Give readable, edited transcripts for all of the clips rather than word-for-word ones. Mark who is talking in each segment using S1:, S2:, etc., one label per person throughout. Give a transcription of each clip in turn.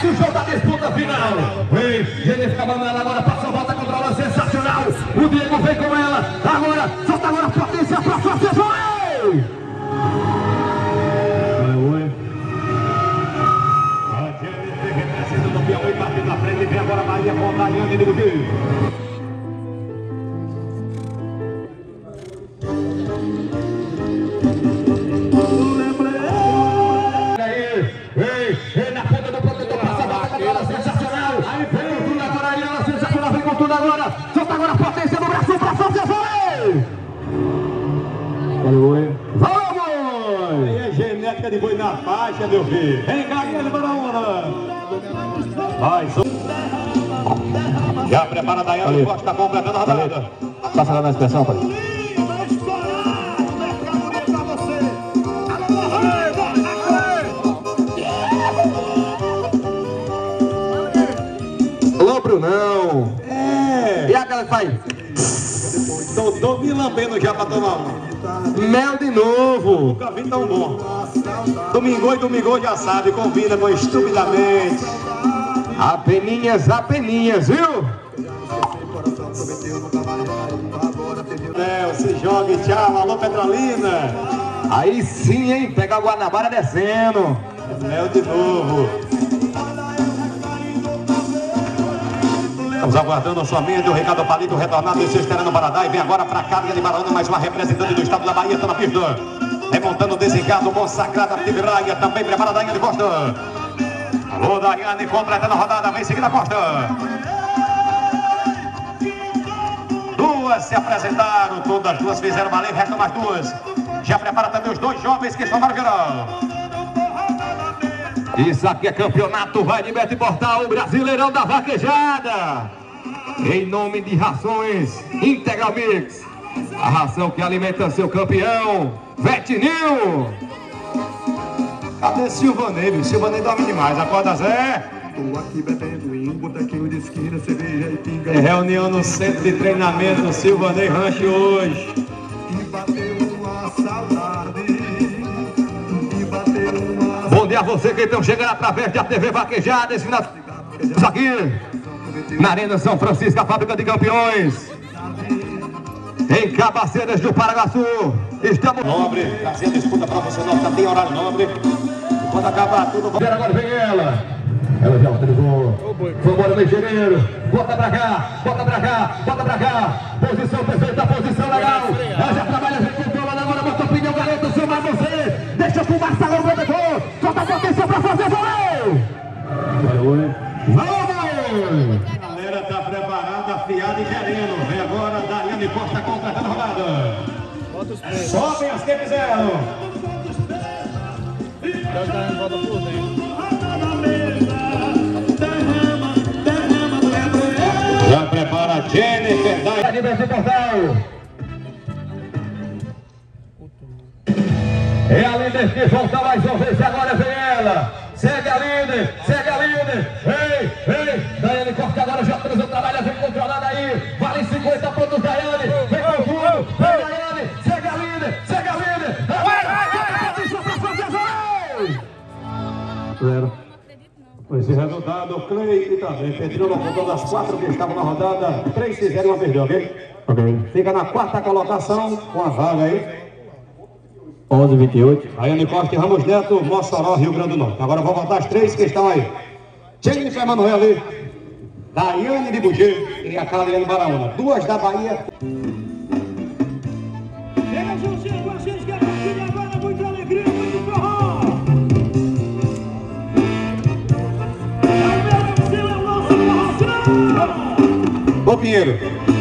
S1: Começa o jogo da disputa final. Vem, Jennifer Manuela agora passa a volta, controla sensacional. O Diego vem com ela. Agora, solta agora a potência pra fazer. Vai! A Jennifer representando o Piauí, batendo na frente. Vem agora a Bahia com a Daiane de Buti. Vem na ponta do protetor, passa a volta, controla sensacional. Aí vem tudo agora, aí ela sensacional, vem com tudo agora. Solta agora a potência do braço pra fazer, vai! Vamos! Aí é genética de boi na faixa, meu filho. Vem cá, ele para a onda. Vai, já prepara a Daiane, o corte está completando a rodada. Passa lá na inspeção, pai. Alô, Brunão. É. E aquela que faz? Tô me lambendo já pra tomar uma. Mel de novo. Nunca vi tão bom. Domingo já sabe, combina com estupidamente. Apeninhas, viu? Se joga e tchau, alô Petrolina. Aí sim, hein? Pega a Guanabara descendo. Mel de novo. Estamos aguardando somente o Ricardo Palito retornado e se esperando para dar. E vem agora para cá, de Barona, mais uma representante do estado da Bahia, está na pista. Remontando o desencargo, consagrada Tibiraia, também preparada a Daiane Costa. Alô, Daiane, completando a rodada, vem seguindo a Costa. Duas se apresentaram, todas as duas fizeram valer, restam mais duas. Já prepara também os dois jovens que estão para o geral. Isso aqui é campeonato, vai de Beto Portal, o Brasileirão da Vaquejada. Em nome de Rações Integral Mix, a ração que alimenta seu campeão, Vetinil. Cadê Silvanei? Silvanei dorme demais, acorda Zé. Tô aqui bebendo em um botequinho de esquina, cerveja e pinga. É reunião no centro de treinamento Silvanei Rancho hoje. E bateu uma saudade. Bom dia a você que estão chegando através da TV Vaquejada. Esse final aqui na Arena São Francisco, a fábrica de campeões. Em Cabaceiras do Paraguaçu. Estamos nobre, trazendo disputa profissional, já tem horário nobre. E quando acabar tudo, agora vem ela. Ela já autorizou. Foi embora o engenheiro. Bota pra cá. Posição perfeita, posição legal. Ela já trabalha, vem controlando agora. Bota o pneu, garoto, soma você. Deixa eu fumar, salão, protetor. Solta a potência pra fazer voleio. Vamos! A galera tá preparada, afiada e querendo. Vem agora, Daiane Costa completando a rodada. Sobem as que fizeram. Já prepara a Jennifer Daiane Beto Portal. É a líder que volta mais uma vez, agora vem ela. Segue a líder. Vem. Daiane Costa agora já fez o trabalho, vem controlada aí. Vale 50 pontos, Daiane. Vem com tudo. Vem, Daiane. Segue a líder. Zero. Esse resultado, Clay e também Pedrinho apontou das 4 que estavam na rodada. 3 fizeram, uma perdeu, ok? Fica na 4ª colocação com a vaga aí. 11-28. Daiane Costa e Ramos Neto, Mossoró, Rio Grande do Norte. Agora vou voltar as 3 que estão aí. Jennifer Manuela ali, Daiane de Buti e a Caliane Baraúna. 2 da Bahia.
S2: Chega juntinho com a gente que é partida agora, muita alegria, muito forró. É o nosso forró.
S1: Ô Pinheiro.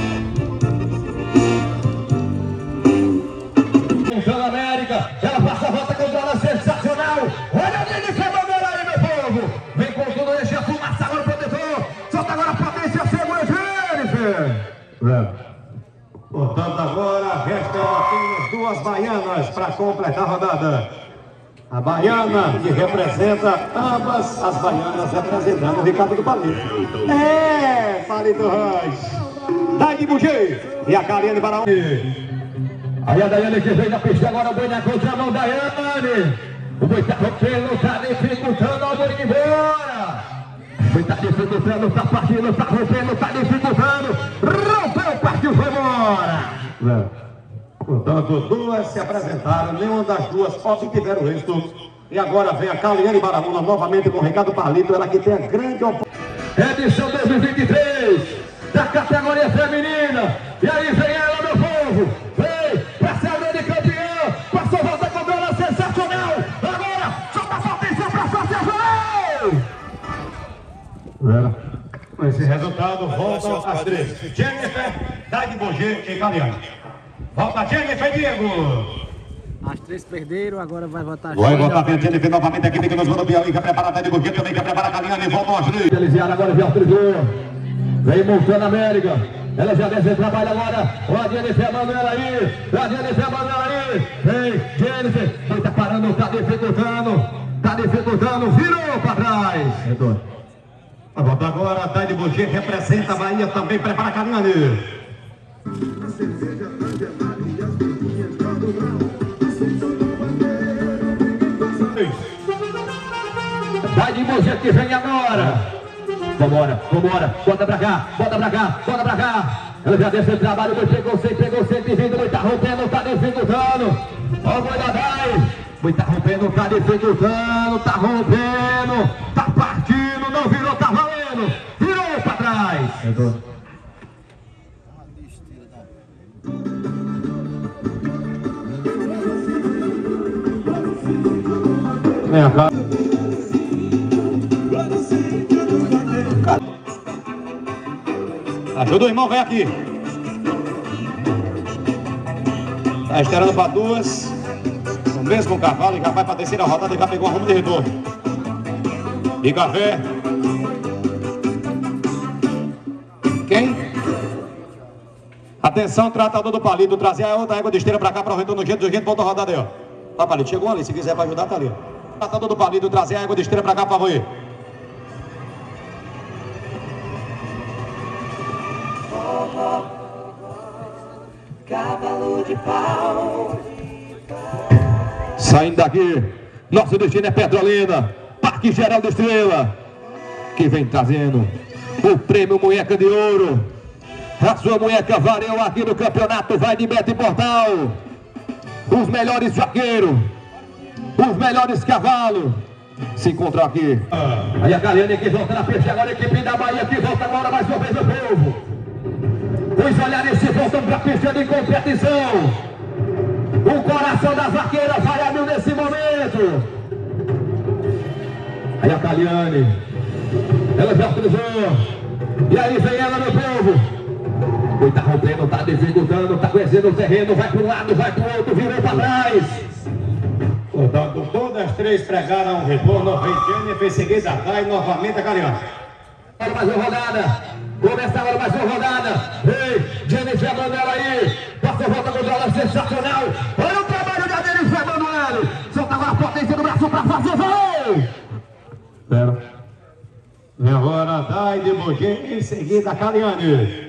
S1: Ela passa a volta, controla sensacional. Olha a Jennifer Manuela aí, meu povo. Vem com tudo, deixa a fumaça agora, protetor. Solta agora a potência, segura, Jennifer. Portanto, agora restam apenas 2 baianas para completar a rodada. A baiana que representa ambas as baianas representando o Ricardo do Palito. Palito Ranch. Daiane Buti e a Caliane Baraúna. Aí a Daiane que vem na pista agora, o boi na contramão, Daiane. O boi tá rompendo, tá dificultando, o boi embora. Tá dificultando, tá partindo, tá rompendo, tá dificultando. Rompeu, partiu, foi embora.
S3: Portanto, duas se apresentaram, nenhuma das duas obtiveram êxito. E agora vem a Caliane Baramuna novamente com o Ricardo Palito, ela que tem a grande oportunidade.
S1: Edição 2023 da categoria feminina. E aí vem ela, meu povo. Vem, pra ser a grande campeã. Passou, volta com bola sensacional. Agora, solta a potência pra fazer gol.
S3: Com esse resultado, voltam as três: Jennifer, Daide Boger e Caliane. Volta Jennifer, Diego.
S4: As três perderam, agora vai votar.
S3: Vai votar a Jennifer novamente, aqui que nos manda o Piauí, quer preparar a Daide Boger, também quer preparar a Caliane, voltam as três.
S1: Elisiara agora já autorizou. Vem montando a América. Ela já desce trabalho agora. Ó, a Jennifer mandando ela aí. A Jennifer mandando ela aí. Vem, Jennifer. Ele tá parando, tá dificultando. Tá dificultando. Virou pra trás.
S3: A volta agora, a Daide Boger representa a Bahia, também prepara a Caliane.
S1: Daide Boger que vem agora. Vambora, vambora, bota pra cá, bota pra cá, bota pra cá. Ela já desceu o trabalho, pegou 120, tá rompendo, tá dificultando. Ó o boi da Dai. Tá rompendo, tá dificultando, tá rompendo, tá partindo, não virou, tá valendo. Virou pra trás.
S3: Vem cá. Ajuda o irmão, vem aqui. Tá esperando para duas. O mesmo cavalo, e já vai para a terceira rodada e já pegou a rumo de retorno. E café. Quem? Atenção, tratador do Palito. Trazer a outra égua de esteira para cá para o retorno do jeito, volta a rodada aí, ó. Tá, Palito, chegou ali. Se quiser para ajudar, tá ali. Tratador do Palito, trazer a égua de esteira para cá, por favor.
S5: Cavalo de pau.
S1: Saindo daqui, nosso destino é Petrolina, Parque Geraldo Estrela, que vem trazendo o prêmio Munheca de Ouro. A sua munheca valeu aqui no campeonato, vai de meta e portal. Os melhores vaqueiros, os melhores cavalos se encontram aqui. Aí a Caliane que volta na pista, agora a equipe da Bahia que volta agora mais uma vez o povo. Os olhares se voltam para a pista de competição. O coração da vaqueira vai a mil nesse momento. Aí a Caliane, ela já autorizou. E aí vem ela, meu povo. Tá rompendo, tá dificultando, tá conhecendo o terreno. Vai para um lado, vai para o outro, virou para trás.
S3: Portanto, todas as três pregaram o retorno. Vem Jennifer, seguida vai novamente a Caliane.
S1: Agora mais uma rodada. Começa agora mais uma rodada. Ei, Jennifer Manuel aí. Passa a volta com ela, sensacional. Olha o trabalho da Jennifer Manuel. Solta agora a potência do braço para fazer gol.
S3: Espera. Vem agora a Daide Boger, em seguida a Caliane.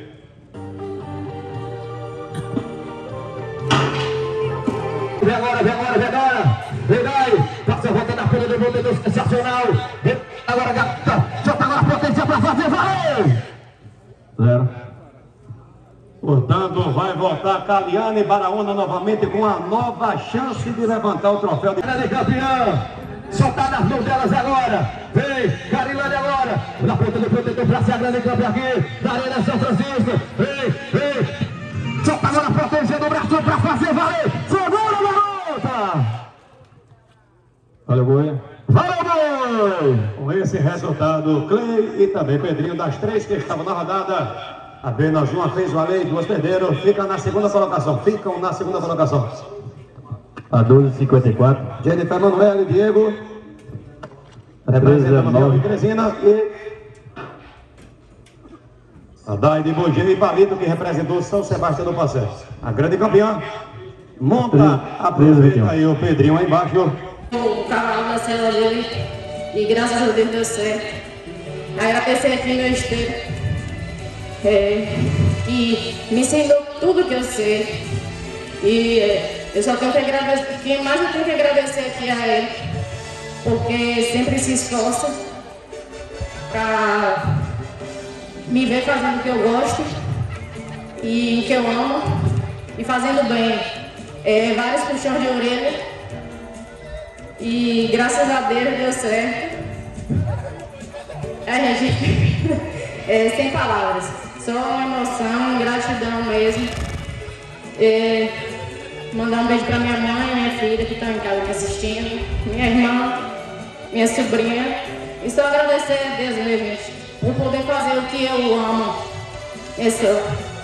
S1: Vem agora, vem agora, vem agora. Vem daí. Passa a volta na folha do movimento sensacional. Agora, gata. Solta agora a potência para fazer gol.
S3: Portanto, vai voltar Caliane Baraúna novamente com a nova chance de levantar o troféu de
S1: grande campeã. Soltar nas mãos delas agora. Vem, Carilane agora. Na ponta do protetor para ser a grande campeã aqui da Arena São Francisco. Vem, vem. Solta agora a potência do braço para fazer valer. Segura, garota.
S3: Olha o boi.
S1: Valeu, boi.
S3: Com esse resultado, Clay e também Pedrinho, das três que estavam na rodada, apenas uma fez valer e duas perderam. Ficam na segunda colocação.
S6: A 12,54.
S3: Jennifer Manuel e Diego. Representando Manuel e Teresina. E a Daide Boger e Palito, que representou São Sebastião do Passé. A grande campeã. Monta, aproveita aí o Pedrinho aí embaixo.
S7: O cavalo nasceu ali e graças a Deus deu certo. Agradecer aqui meu esteiro, que me ensinou tudo que eu sei. E eu só tenho que agradecer, quem mais eu tenho que agradecer aqui a ele, porque sempre se esforça para me ver fazendo o que eu gosto e o que eu amo e fazendo bem. Vários puxões de orelha e graças a Deus deu certo. Gente, sem palavras, só emoção, gratidão mesmo. Mandar um beijo para minha mãe, minha filha que estão em casa me assistindo, minha irmã, minha sobrinha. E só agradecer a Deus mesmo por poder fazer o que eu amo.